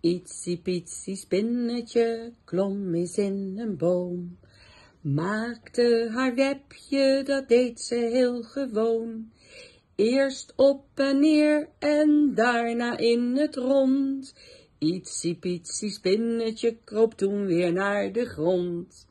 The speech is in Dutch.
Ietsiepietsie spinnetje klom eens in een boom, maakte haar webje, dat deed ze heel gewoon. Eerst op en neer en daarna in het rond. Ietsiepietsie spinnetje kroop toen weer naar de grond.